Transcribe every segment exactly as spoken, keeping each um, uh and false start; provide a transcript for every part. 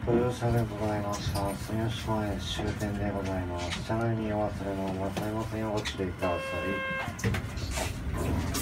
ご乗車でございました。住吉前終点でございます。車内にお忘れ物ございませんようご注意ください。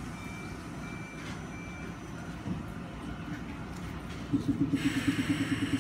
フフフフ。